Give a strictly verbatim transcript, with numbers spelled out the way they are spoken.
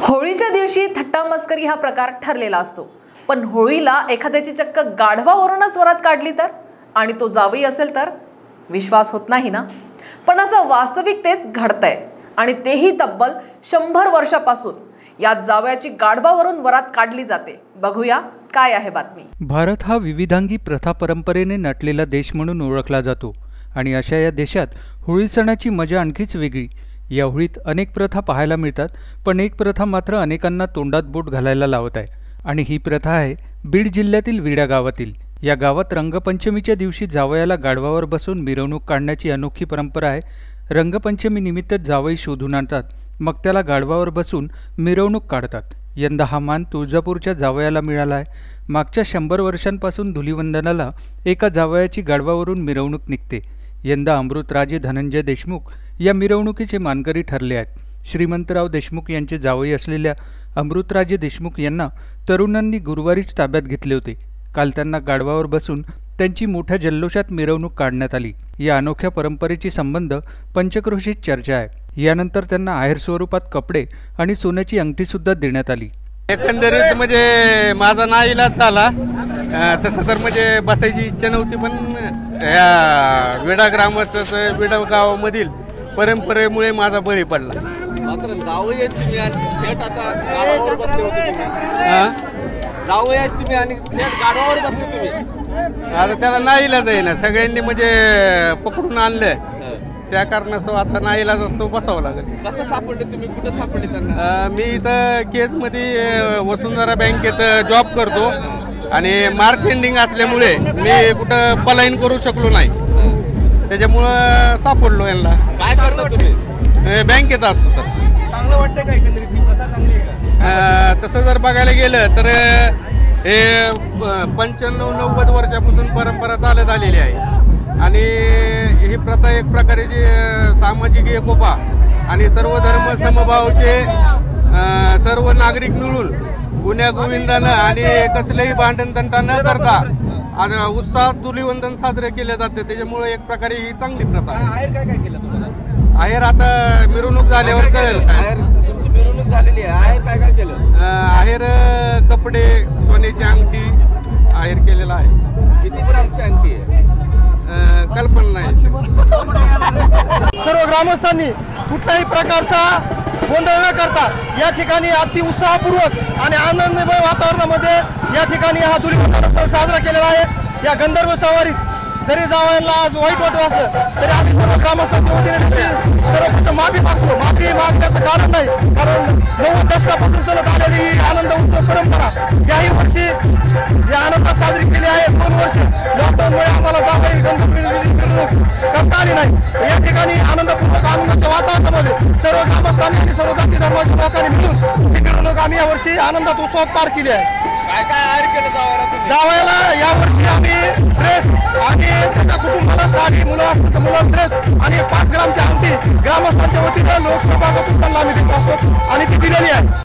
होळीच्या दिवशी थट्टा मस्करी हा प्रकार ठरलेला असतो, पण होळीला एखाद्याची चक्क गाढवावरूनच वरात काढली तर आणि तो जावई असेल तर विश्वास होत नाही ना। पण असं वास्तविकतेत घडतंय आणि तेही तब्बल शंभर वर्षापासून यात जावयाची गाढवावरून वरात काढली जाते। बघूया काय आहे बातमी। भारत हा विविधांगी प्रथा परंपरेने नटलेला देश म्हणून ओळखला जातो आणि अशा या देशात होळी सणाची मजा आणखीच वेगळी। या होळीत अनेक प्रथा पाहायला मिळतात, पण एक प्रथा मात्र अनेकांना तोंडात बोट घालायला लावत आहे आणि ही प्रथा आहे बीड जिल्ह्यातील विडा गावातील। या गावात रंगपंचमीच्या दिवशी जावयाला गाढवावर बसून मिरवणूक काढण्याची अनोखी परंपरा आहे। रंगपंचमी निमित्त जावई शोधून आणतात, मग त्याला गाढवावर बसून मिरवणूक काढतात। यंदा हा मान तुळजापूरच्या जावयाला मिळाला आहे। मागच्या शंभर वर्षांपासून धुलीवंदनाला एका जावयाची गाढवावरून मिरवणूक निघते। यंदा अमृतराजे धनंजय देशमुख या मिरवणुकीचे मानकरी ठरले आहेत। श्रीमंतराव देशमुख यांचे जावई असलेल्या अमृतराजे देशमुख यांना तरुणांनी गुरुवारीच ताब्यात घेतले होते। काल त्यांना गाढवावर बसून त्यांची मोठ्या जल्लोषात मिरवणूक काढण्यात आली। या अनोख्या परंपरेची संबंध पंचक्रोशीत चर्चा आहे। यानंतर त्यांना आहेर स्वरूपात कपडे आणि सोन्याची अंगठी सुद्धा देण्यात आली। एकंदरीत म्हणजे माझा नाईलाज झाला, तसं तर म्हणजे बसायची इच्छा नव्हती, पण या विडा ग्रामस्थ विडा गावामधील परंपरेमुळे माझा बळी पडला। मात्र जावई तुम्ही थेट आता गाढवावर बसले होते तुम्ही जावई तुम्ही आणि थेट गाढवावर बसले तुम्ही। आता त्याला नाईलाज आहे ना, सगळ्यांनी म्हणजे पकडून आणलं, त्या कारणास्तव आता नाईलाज असतो बसावं लागेल। कसं सापडले तुम्ही, कुठे सापडले त्यांना? मी इथं केसमध्ये वसुंधरा बँकेत जॉब करतो आणि मार्च एंडिंग असल्यामुळे मी कुठं पलायन करू शकलो नाही, त्याच्यामुळं सापडलो यांना। काय करता तुम्ही? बँकेत असतो सर। चांगलं वाटतं का एकंदरीत ही प्रथा चांगली आहे का? तसं जर बघायला गेलं तर हे पंच्याण्णव नव्वद वर्षापासून परंपरा चालत आलेली आहे आणि ही प्रथा एक प्रकारची सामाजिक एकोपा आणि सर्व धर्म समभावाचे सर्व नागरिक मिळून गुन्ह्या गोविंदानं आणि कसलेही भांडण तंटा न करता उत्साहात धुलीवंदन साजरे केले जाते, त्याच्यामुळे एक प्रकारे ही चांगली प्रथा आहे। आहेर काय काय केलं तुम्हाला? आहेर आता मिरवणूक झाल्यावर कळेल। आहेर तुमची मिरवणूक झालेली आहे, आहेर काय काय केलं? आहेर कपडे, सोन्याची अंगठी आहेर केलेला आहे। किती ग्रामची अंगठी आहे? कल्पना नाही। सर्व ग्रामस्थांनी कुठल्याही प्रकारचा गोंधळ न करता या ठिकाणी अति उत्साहपूर्वक आणि आनंदमय वातावरणामध्ये या ठिकाणी हा धुलीवंदन सण साजरा केलेला आहे। या गंधर्व सवारीत जरी जावयाला आज वाईट वाटत असलं तरी आम्ही सर्व ग्रामस्थांच्या वतीने त्याची सर्वप्रथम माफी मागतो। माफी मागण्याचं कारण नाही, कारण नव्वद दशकापासून चालत आलेली ही आनंद उत्सव परंपरा याही वर्षी या आनंदात साजरी केली आहे। दोन वर्ष लॉकडाऊनमुळे आम्हाला जावई मिरवणूक करता आली नाही। या ठिकाणी आनंदपूर्वक आनंदाच्या वातावरणामध्ये सर्व ग्रामस्थांनी आणि सर्व जाती धर्माच्या लोकांनी मिळून ही मिरवणूक आम्ही यावर्षी आनंदात उत्सवात पार केली आहे। काय काय आहेर केलं जावयाला तुम्ही? जावयाला यावर्षी आम्ही ड्रेस आणि त्याच्या कुटुंबाला साडी, मुलं असतील तर मुलं ड्रेस आणि पाच ग्रामची अंगठी ग्रामस्थांच्या वतीनं लोकसभागातून त्यांना आम्ही देत असतो आणि ती दिलेली आहे।